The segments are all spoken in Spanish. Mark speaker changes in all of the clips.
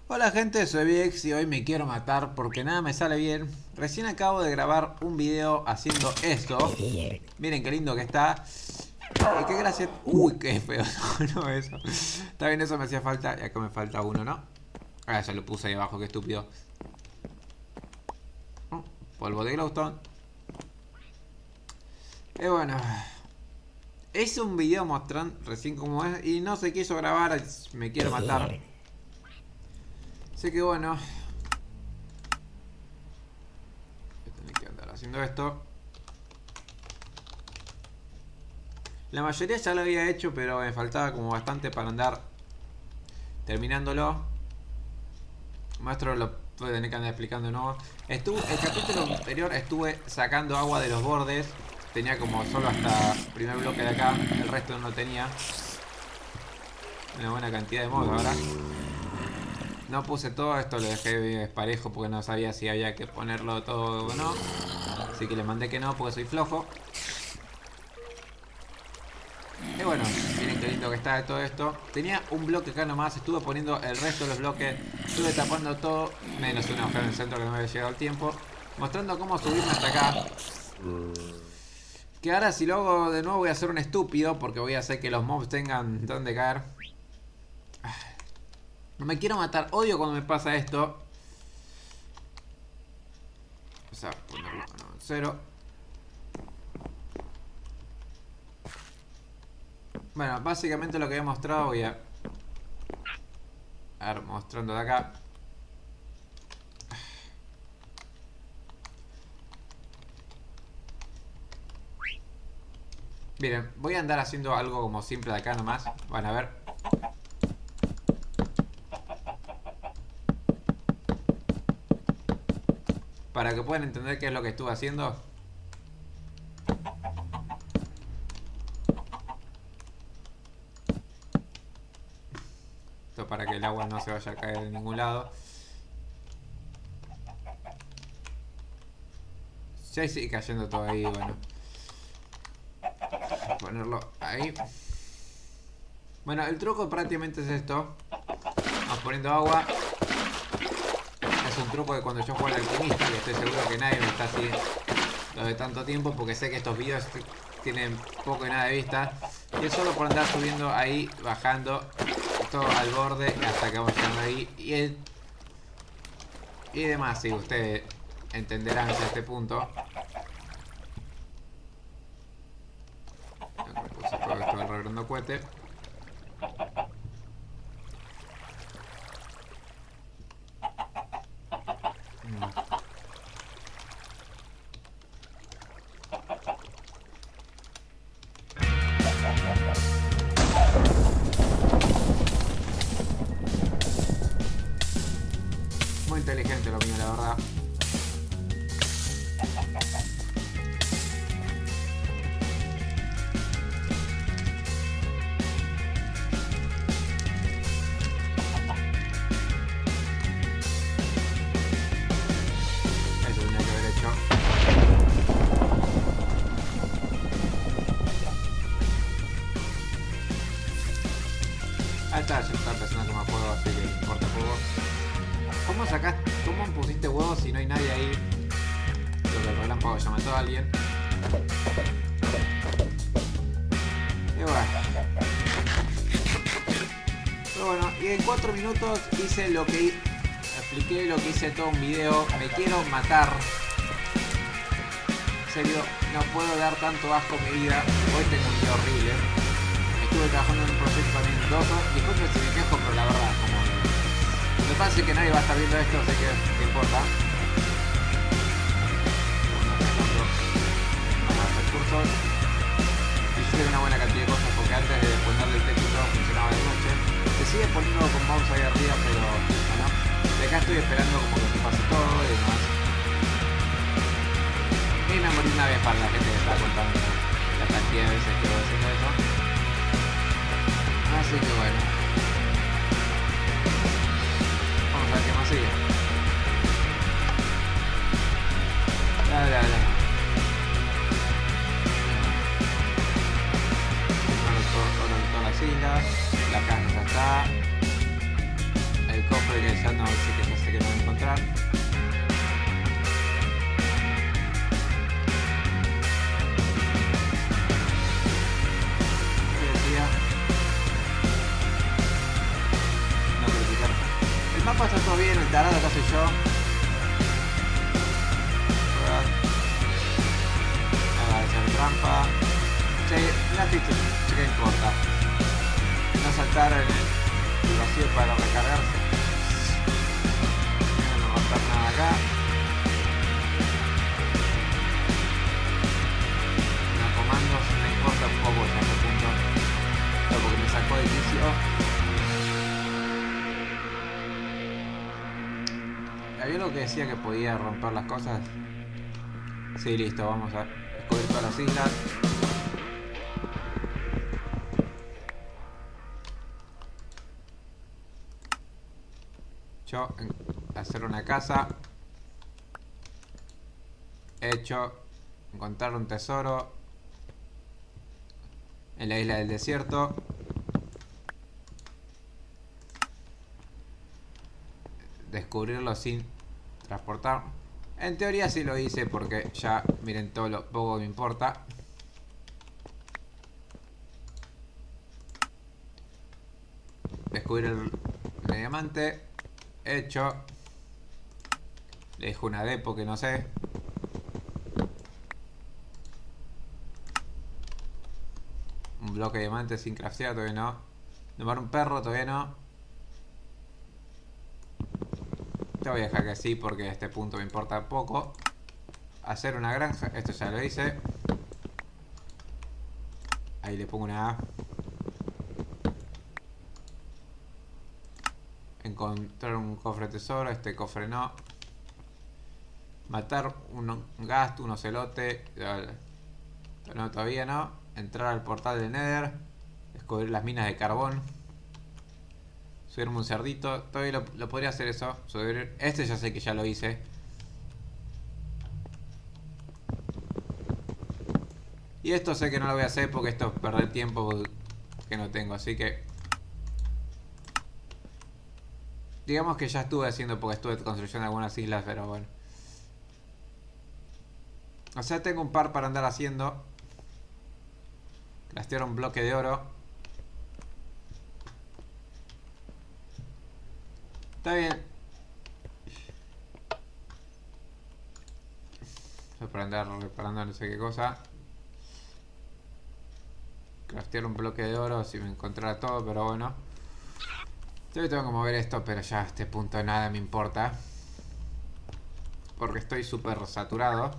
Speaker 1: Hola gente, soy Viex y hoy me quiero matar porque nada me sale bien. Recién acabo de grabar un video haciendo esto. Miren qué lindo que está. Qué gracia. Uy, qué feo. No, eso. Está bien, eso me hacía falta. Y acá me falta uno, ¿no? Ah, ya lo puse ahí abajo, qué estúpido. Polvo de glowstone. Y bueno, hice un video mostrando recién cómo es y no se quiso grabar. Me quiero matar. Así que bueno, voy a tener que andar haciendo esto. La mayoría ya lo había hecho, pero me faltaba como bastante para andar terminándolo. Maestro, lo voy a tener que andar explicando de nuevo. El capítulo anterior estuve sacando agua de los bordes. Tenía como solo hasta el primer bloque de acá. El resto no tenía. Una buena cantidad de modo ahora. No puse todo, esto lo dejé desparejo porque no sabía si había que ponerlo todo o no. Así que le mandé que no porque soy flojo. Y bueno, miren qué lindo que está todo esto. Tenía un bloque acá nomás, estuve poniendo el resto de los bloques. Estuve tapando todo, menos un agujero en el centro que no me había llegado el tiempo. Mostrando cómo subirme hasta acá. Que ahora si lo hago de nuevo voy a hacer un estúpido porque voy a hacer que los mobs tengan donde caer. No me quiero matar, odio cuando me pasa esto. O sea, ponerlo en 0. Bueno, básicamente lo que he mostrado voy a ver mostrando de acá. Miren, voy a andar haciendo algo como simple de acá nomás. Van a ver. Para que puedan entender qué es lo que estuve haciendo. Esto para que el agua no se vaya a caer en ningún lado. Ya sigue cayendo todo ahí, bueno. Ponerlo ahí. Bueno, el truco prácticamente es esto. Vamos poniendo agua. Es un truco que cuando yo juego al alquimista, que estoy seguro que nadie me está así de tanto tiempo, porque sé que estos videos tienen poco y nada de vista. Y es solo por andar subiendo ahí, bajando todo al borde hasta que vamos llegando ahí. Y demás, si ustedes entenderán hasta este punto. Me puse todo esto del reverendo cohete. Muy inteligente lo mío, la verdad. Eso tenía que haber hecho. Ahí está, ya está empezando a tomar fuego, así que no importa poco. ¿Cómo sacaste? ¿Cómo pusiste huevos si no hay nadie ahí? Creo que el relámpago ya mató a alguien. Y bueno. Pero bueno, y en 4 minutos hice lo que... Expliqué lo que hice todo un video. Me quiero matar. En serio, no puedo dar tanto asco a mi vida. Hoy tengo un día horrible. Estuve trabajando en un proyecto también 2 horas. Disculpen si me quejo, pero la verdad, como... Lo que pasa es que nadie va a estar viendo esto, así que no importa. Más recursos. Hice una buena cantidad de cosas porque antes de ponerle el texto todo funcionaba de noche. Se sigue poniendo con mouse ahí arriba, pero bueno. De acá estoy esperando como que se pase todo y demás. Y me morí una vez para la gente que está contando la cantidad de veces que voy haciendo eso. Así que bueno. Vamos a ver qué más sigue. Dale. Todas las islas. La casa ya está. El cofre caso de que ya no sé que ya sé que no voy a encontrar. ¿Qué decía? No criticar. El mapa está todo bien, el tarado acá soy yo. Hacer trampa. Sí, una ficha, sí que importa. No saltar en el vacío para recargarse. No romper nada acá. Los comandos me importa un poco ya a este punto. Pero porque me sacó de inicio. ¿Había algo que decía que podía romper las cosas? Sí, listo, vamos a descubrir todas las islas. Yo hacer una casa. Hecho. Encontrar un tesoro en la isla del desierto. Descubrirlo sin transportar. En teoría sí lo hice porque ya miren todo lo poco que me importa. Descubrir el diamante. Hecho. Le dejo una depo que no sé. Un bloque de diamante sin craftear todavía no. Domar un perro todavía no. Te voy a dejar que sí porque a este punto me importa poco. Hacer una granja, esto ya lo hice. Ahí le pongo una A. Encontrar un cofre tesoro, este cofre no. Matar un gasto, un ocelote. No, todavía no. Entrar al portal del Nether. Descubrir las minas de carbón. Subirme un cerdito. Todavía lo podría hacer eso. Subir. Este ya sé que ya lo hice. Y esto sé que no lo voy a hacer porque esto es perder tiempo que no tengo. Así que digamos que ya estuve haciendo porque estuve construyendo algunas islas, pero bueno. O sea, tengo un par para andar haciendo. Craftear un bloque de oro. Está bien. Para andar reparando no sé qué cosa. Craftear un bloque de oro si me encontrara todo, pero bueno. Yo tengo que mover esto, pero ya a este punto nada me importa. Porque estoy súper saturado.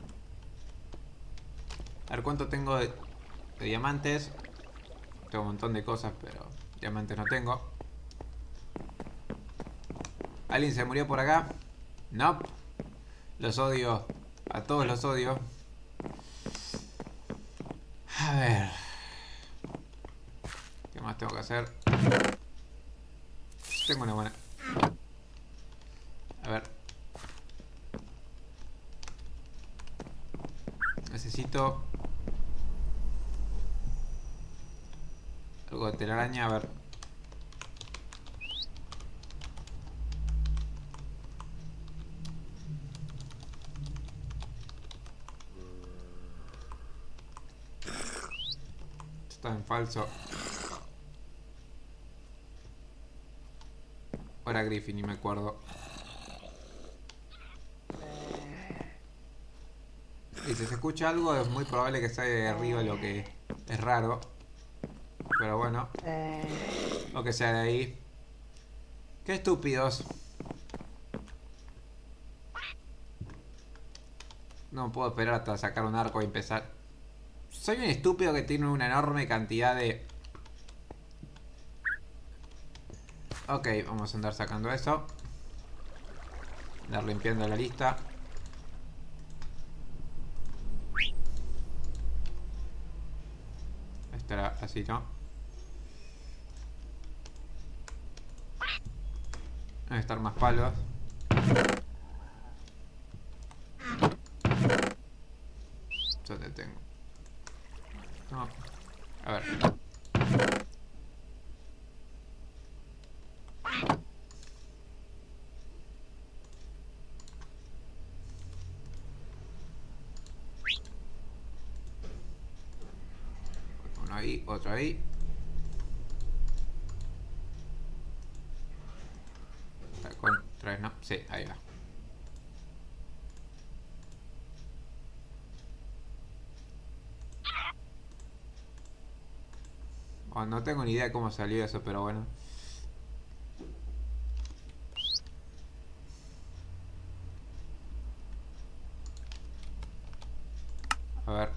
Speaker 1: A ver cuánto tengo de diamantes. Tengo un montón de cosas, pero diamantes no tengo. ¿Alguien se murió por acá? No. Los odio. A todos los odio. A ver. ¿Qué más tengo que hacer? Tengo una buena. A ver. Necesito algo de telaraña, a ver. Está en falso. O era Griffin, ni me acuerdo. Y si se escucha algo es muy probable que sea de arriba, lo que es raro. Pero bueno. O que sea de ahí. Qué estúpidos. No puedo esperar hasta sacar un arco y empezar. Soy un estúpido que tiene una enorme cantidad de... Ok, vamos a andar sacando eso. Andar limpiando la lista. Esto era así, ¿no? Deben estar más palos. ¿Dónde tengo? No. A ver. ahí, otro ahí. Con 3, ¿no? Sí, ahí va. Oh, no tengo ni idea de cómo salió eso, pero bueno. A ver.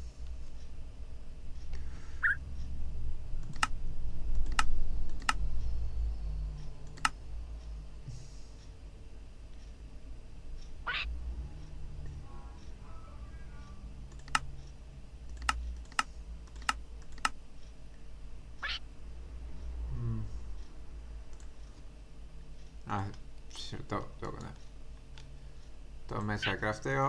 Speaker 1: Ah, cierto, tengo que dar. Todo mesa de crafteo.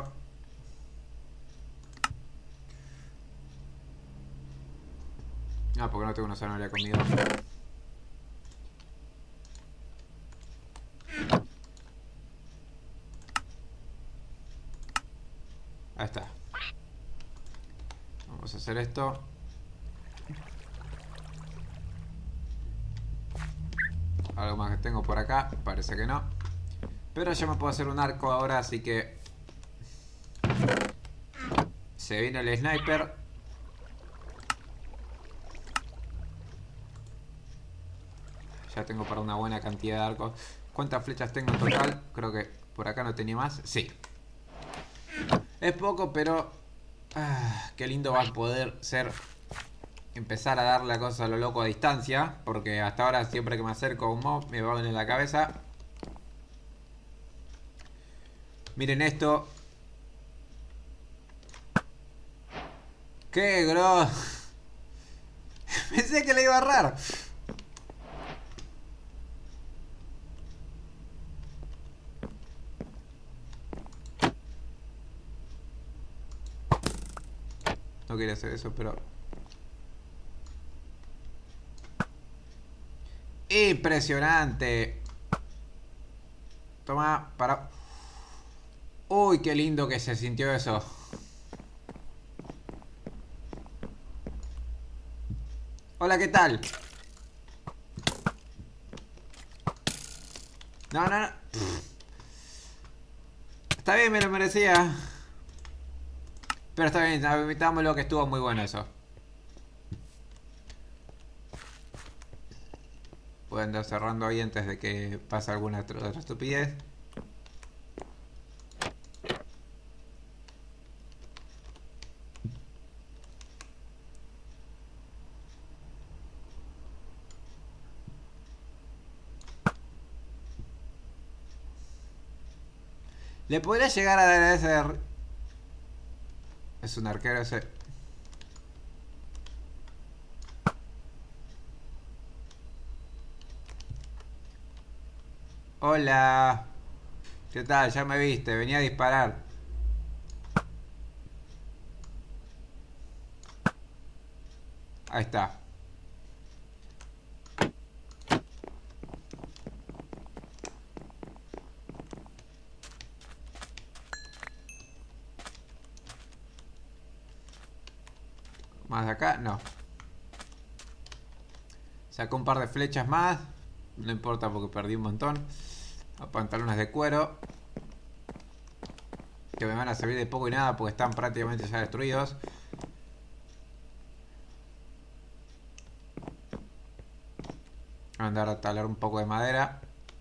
Speaker 1: Ah, porque no tengo una zanahoria conmigo. Ahí está. Vamos a hacer esto. Algo más que tengo por acá. Parece que no. Pero ya me puedo hacer un arco ahora, así que... Se viene el sniper. Ya tengo para una buena cantidad de arcos. ¿Cuántas flechas tengo en total? Creo que por acá no tenía más. Sí. Es poco, pero... qué lindo va a poder ser... Empezar a darle la cosa a lo loco a distancia. Porque hasta ahora siempre que me acerco a un mob me va en la cabeza. Miren esto. ¡Qué grosso! Pensé que le iba a errar. No quería hacer eso, pero... Impresionante. Toma, para... Uy, qué lindo que se sintió eso. Hola, ¿qué tal? No, no, no. Está bien, me lo merecía. Pero está bien, admitámoslo que estuvo muy bueno eso. Pueden andar cerrando ahí antes de que pase alguna otra estupidez. ¿Le podría llegar a dar a ese... Es un arquero ese... Hola. ¿Qué tal? Ya me viste. Venía a disparar. Ahí está. Más de acá, no. Sacó un par de flechas más. No importa porque perdí un montón. A pantalones de cuero. Que me van a servir de poco y nada porque están prácticamente ya destruidos. Voy a andar a talar un poco de madera.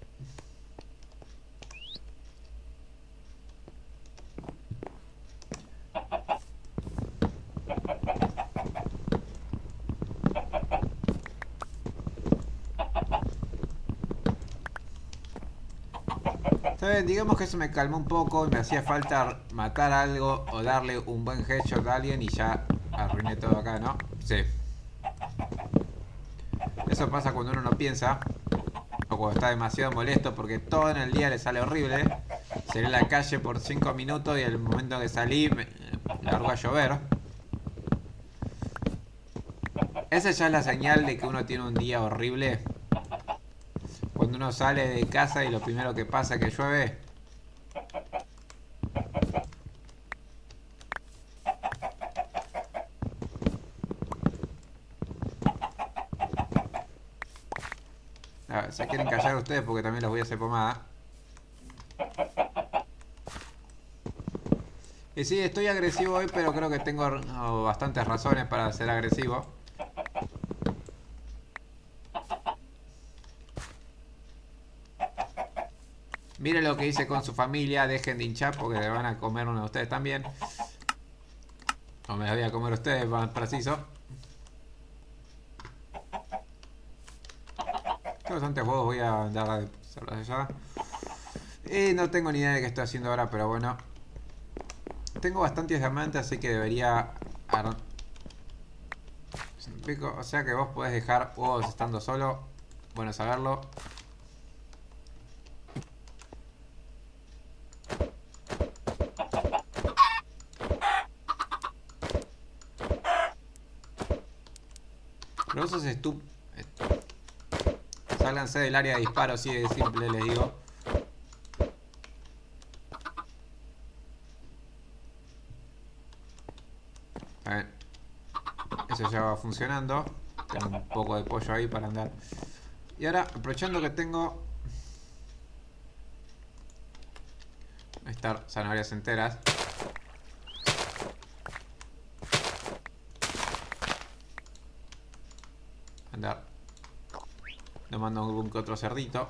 Speaker 1: Está bien, digamos que eso me calmó un poco y me hacía falta matar algo o darle un buen headshot a alguien y ya arruiné todo acá, ¿no? Sí. Eso pasa cuando uno no piensa o cuando está demasiado molesto porque todo en el día le sale horrible. Salí a la calle por 5 minutos y el momento que salí me largó a llover. Esa ya es la señal de que uno tiene un día horrible. Cuando uno sale de casa y lo primero que pasa es que llueve. A ver, se quieren callar ustedes porque también los voy a hacer pomada. Y sí, estoy agresivo hoy, pero creo que tengo bastantes razones para ser agresivo. Miren lo que hice con su familia, dejen de hinchar porque le van a comer uno de ustedes también. O me la voy a comer ustedes, más preciso. Tengo bastantes huevos, voy a andar a hacerlos allá. Y no tengo ni idea de qué estoy haciendo ahora, pero bueno. Tengo bastantes diamantes, así que debería... O sea que vos podés dejar huevos estando solo. Bueno saberlo. Pero esos sálganse del área de disparo, así de simple les digo. A ver. Eso ya va funcionando. Tengo un poco de pollo ahí para andar. Y ahora, aprovechando que tengo... Estar zanahorias enteras. Andar. Le mando algún que otro cerdito.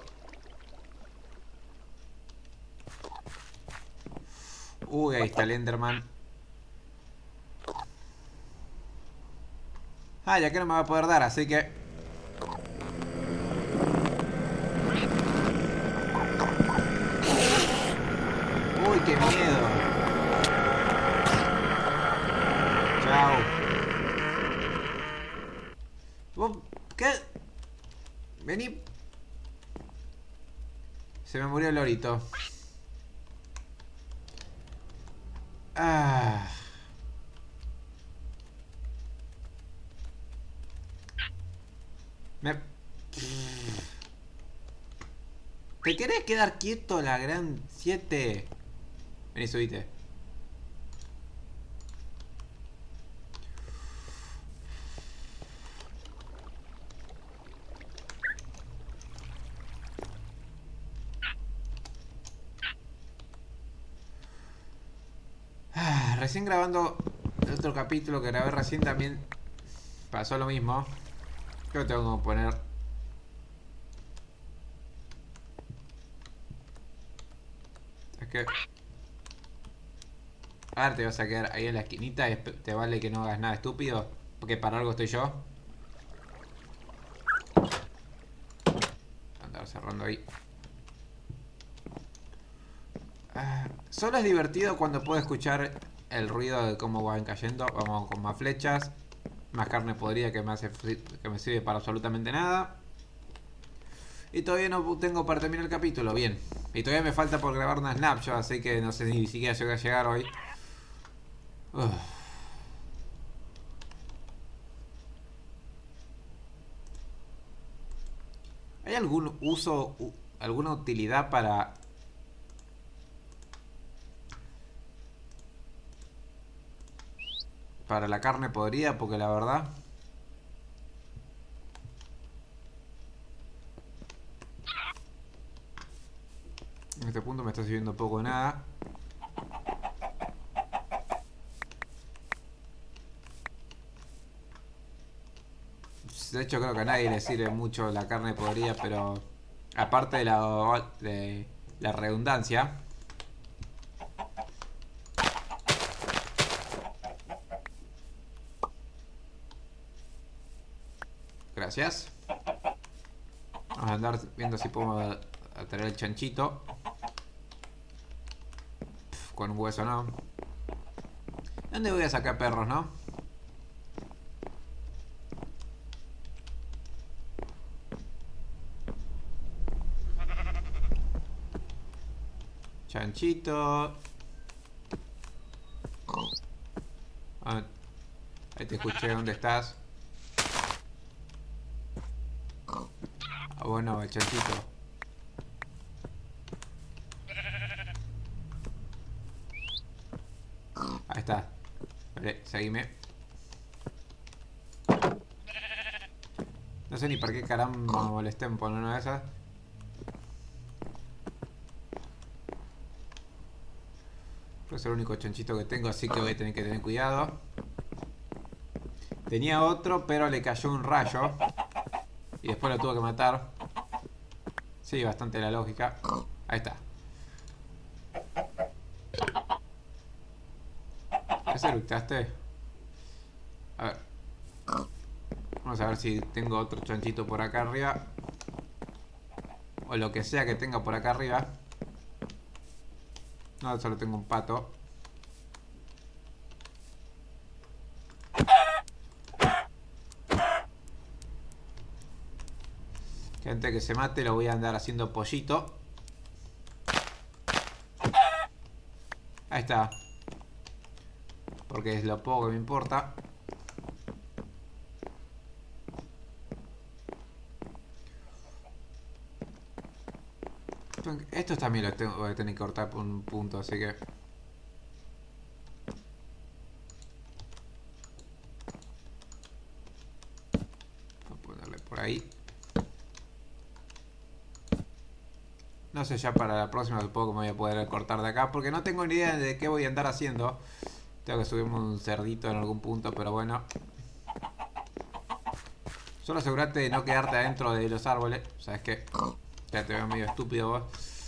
Speaker 1: Uy, ahí está el Enderman. Ah, ya que no me va a poder dar, así que... Uy, qué miedo. Chao. ¿Vos qué? Vení. Se me murió el lorito. Ah. Me... ¿Te querés quedar quieto, la gran 7? Vení, subite. Recién grabando el otro capítulo que grabé recién también pasó lo mismo. Yo tengo que poner... Es que... Ahora te vas a quedar ahí en la esquinita y te vale que no hagas nada estúpido. Porque para algo estoy yo. Andar cerrando ahí. Solo es divertido cuando puedo escuchar el ruido de cómo van cayendo. Vamos con más flechas. Más carne podrida que me sirve para absolutamente nada. Y todavía no tengo para terminar el capítulo. Bien. Y todavía me falta por grabar una snapshot. Así que no sé ni siquiera si voy a llegar hoy. Uf. ¿Hay algún uso, alguna utilidad para la carne podrida? Porque la verdad... En este punto me está sirviendo poco de nada. De hecho creo que a nadie le sirve mucho la carne podrida, pero... Aparte de la redundancia... Gracias. Vamos a andar viendo si podemos atraer el chanchito. Con un hueso no. ¿Dónde voy a sacar perros, no? Chanchito. Ah, ahí te escuché, ¿dónde estás? Ah, bueno, el chanchito. Ahí está. Vale, seguime. No sé ni para qué caramba me molesté en poner una de esas. Pues es el único chanchito que tengo, así que voy a tener que tener cuidado. Tenía otro, pero le cayó un rayo. Y después lo tuve que matar. Sí, bastante la lógica. Ahí está. ¿Ese eructaste? A ver. Vamos a ver si tengo otro chanchito por acá arriba. O lo que sea que tenga por acá arriba. No, solo tengo un pato. Que antes que se mate lo voy a andar haciendo pollito. Ahí está. Porque es lo poco que me importa. Estos también los tengo, voy a tener que cortar por un punto, así que... Voy a ponerle por ahí. No sé, ya para la próxima supongo que me voy a poder cortar de acá, porque no tengo ni idea de qué voy a andar haciendo. Tengo que subirme un cerdito en algún punto, pero bueno. Solo asegurate de no quedarte adentro de los árboles. ¿Sabes qué? Ya te veo medio estúpido vos.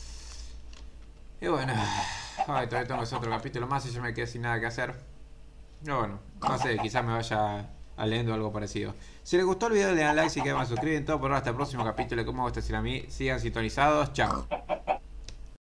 Speaker 1: Y bueno, ay, todavía tengo ese otro capítulo más y yo me quedé sin nada que hacer. Pero bueno, no sé, quizás me vaya a leyendo algo parecido. Si les gustó el video, le dan like, si quieren, me suscriben. Todo por ahora, hasta el próximo capítulo. Como gusta decir a mí, sigan sintonizados. Chao.